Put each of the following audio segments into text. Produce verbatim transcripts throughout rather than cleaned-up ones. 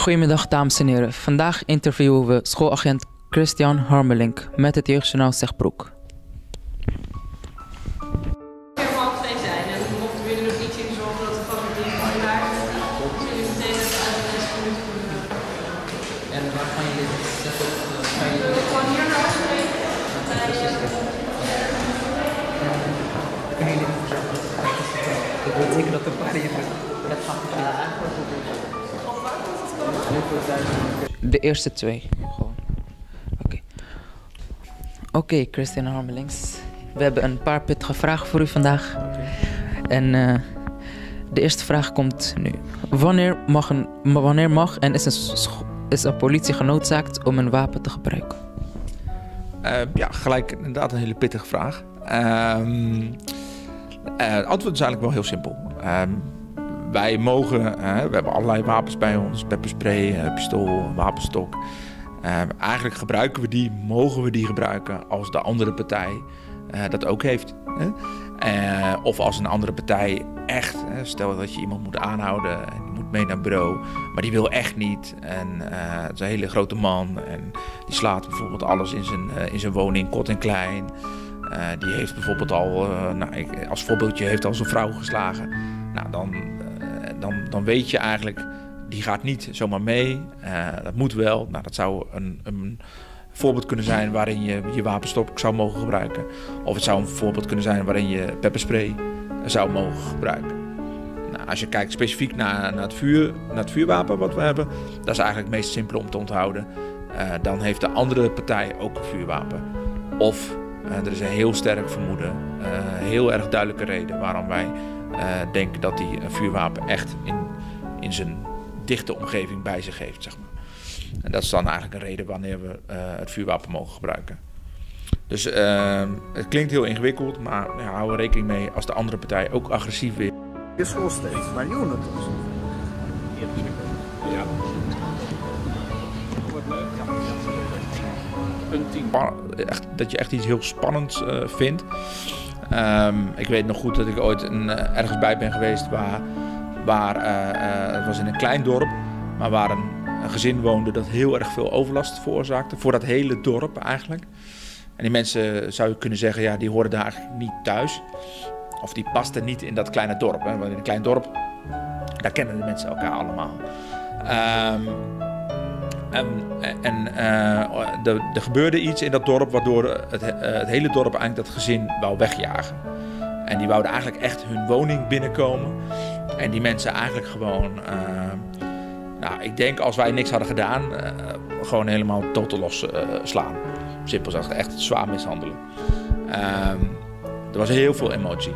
Goedemiddag dames en heren. Vandaag interviewen we schoolagent Christian Harmelink met het Jeugdjournaal Zegbroek. half twee zijn en mochten we jullie nog iets in zorgen dat de faculteit van daar jullie meteen even uit de les minuten kunnen doen. En waar gaan jullie dit zetten? Zullen we gewoon hier naar afspreken? Kan jullie niet zeggen dat ik weet zeker dat een paar hier net gaat de eerste twee. Gewoon. Oké. Okay. Oké, okay, Christian Harmelinks. We hebben een paar pittige vragen voor u vandaag. Okay. En uh, de eerste vraag komt nu. Wanneer mag, een, wanneer mag en is een, is een politie genoodzaakt om een wapen te gebruiken? Uh, ja, gelijk inderdaad een hele pittige vraag. Um, uh, het antwoord is eigenlijk wel heel simpel. Um, wij mogen, uh, we hebben allerlei wapens bij ons, pepperspray, uh, pistool, wapenstok. Uh, eigenlijk gebruiken we die, mogen we die gebruiken als de andere partij uh, dat ook heeft. Hè? Uh, of als een andere partij echt, hè, stel dat je iemand moet aanhouden en die moet mee naar het bureau, maar die wil echt niet. En uh, het is een hele grote man en die slaat bijvoorbeeld alles in zijn, uh, in zijn woning, kort en klein. Uh, die heeft bijvoorbeeld al, uh, nou, ik, als voorbeeldje, heeft al zijn vrouw geslagen. Nou, dan, uh, dan, dan weet je eigenlijk, die gaat niet zomaar mee. Uh, dat moet wel. Nou, dat zou een, een voorbeeld kunnen zijn waarin je je wapenstok zou mogen gebruiken. Of het zou een voorbeeld kunnen zijn waarin je pepperspray zou mogen gebruiken. Nou, als je kijkt specifiek naar, naar, het vuur, naar het vuurwapen wat we hebben, dat is eigenlijk het meest simpel om te onthouden. Uh, dan heeft de andere partij ook een vuurwapen. Of uh, er is een heel sterk vermoeden, uh, heel erg duidelijke reden waarom wij uh, denken dat hij een vuurwapen echt in, in zijn dichte omgeving bij zich heeft, zeg maar. En dat is dan eigenlijk een reden wanneer we uh, het vuurwapen mogen gebruiken. Dus uh, het klinkt heel ingewikkeld, maar ja, hou er rekening mee als de andere partij ook agressief is. Je school steeds, maar Jonas dus. Ja. Echt, dat je echt iets heel spannends uh, vindt. Um, ik weet nog goed dat ik ooit een, uh, ergens bij ben geweest waar, waar uh, uh, het was in een klein dorp, maar waar een, een gezin woonde dat heel erg veel overlast veroorzaakte. Voor dat hele dorp eigenlijk. En die mensen, zou je kunnen zeggen, ja, die hoorden daar eigenlijk niet thuis. Of die pasten niet in dat kleine dorp. Hè. Want in een klein dorp, daar kennen de mensen elkaar allemaal. Um, en en uh, er gebeurde iets in dat dorp waardoor het, uh, het hele dorp eigenlijk dat gezin wou wegjagen. En die wouden eigenlijk echt hun woning binnenkomen. En die mensen eigenlijk gewoon, uh, nou, ik denk als wij niks hadden gedaan, uh, gewoon helemaal totaal los uh, slaan. Simpel gezegd, echt zwaar mishandelen. Uh, er was heel veel emotie.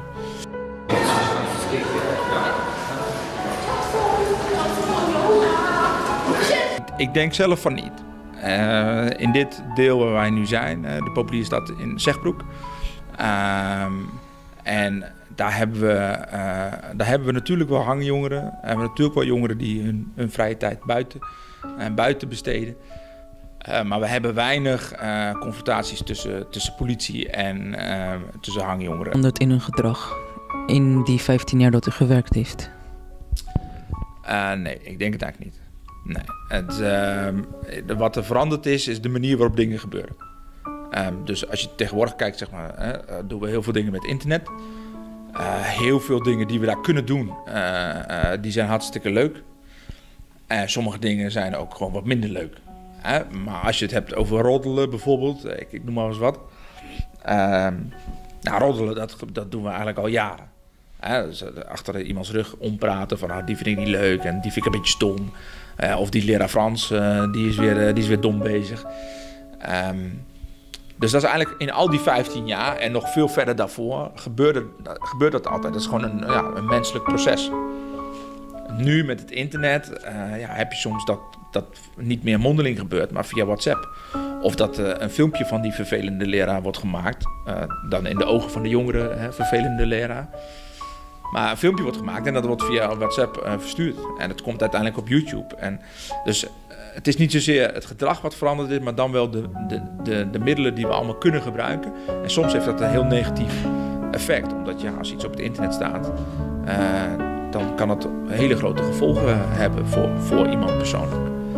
Ik denk zelf van niet. Uh, in dit deel waar wij nu zijn, uh, de populiere stad in Zegbroek. Uh, en daar hebben, we, uh, daar hebben we natuurlijk wel hangjongeren. We hebben natuurlijk wel jongeren die hun, hun vrije tijd buiten, uh, buiten besteden. Uh, maar we hebben weinig uh, confrontaties tussen, tussen politie en uh, tussen hangjongeren. Veranderd in hun gedrag in die vijftien jaar dat u gewerkt heeft? Uh, nee, ik denk het eigenlijk niet. Nee. Het, uh, wat er veranderd is, is de manier waarop dingen gebeuren. Um, dus als je tegenwoordig kijkt, zeg maar, hè, uh, doen we heel veel dingen met internet. Uh, heel veel dingen die we daar kunnen doen, uh, uh, die zijn hartstikke leuk. Uh, sommige dingen zijn ook gewoon wat minder leuk. Uh, maar als je het hebt over roddelen bijvoorbeeld, ik, ik noem maar eens wat. Uh, nou, roddelen, dat, dat doen we eigenlijk al jaren. Uh, dus achter iemands rug ompraten van ah, die vind ik niet leuk en die vind ik een beetje stom. Uh, of die leraar Frans, uh, die, is weer, uh, die is weer dom bezig. Um, dus dat is eigenlijk in al die vijftien jaar en nog veel verder daarvoor gebeurde, gebeurt dat altijd. Dat is gewoon een, ja, een menselijk proces. Nu met het internet uh, ja, heb je soms dat dat niet meer mondeling gebeurt, maar via WhatsApp. Of dat uh, een filmpje van die vervelende leraar wordt gemaakt. Uh, dan in de ogen van de jongere hè, vervelende leraar. Maar een filmpje wordt gemaakt en dat wordt via WhatsApp uh, verstuurd. En het komt uiteindelijk op YouTube. En dus uh, het is niet zozeer het gedrag wat veranderd is, maar dan wel de, de, de, de middelen die we allemaal kunnen gebruiken. En soms heeft dat een heel negatief effect. Omdat ja, als iets op het internet staat, uh, dan kan het hele grote gevolgen hebben voor, voor iemand persoonlijk.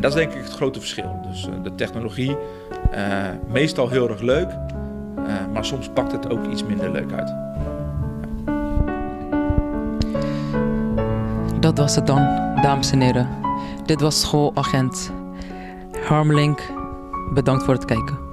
dat is denk ik het grote verschil. Dus uh, de technologie, uh, meestal heel erg leuk, uh, maar soms pakt het ook iets minder leuk uit. Dat was het dan, dames en heren. Dit was schoolagent Harmelink. Bedankt voor het kijken.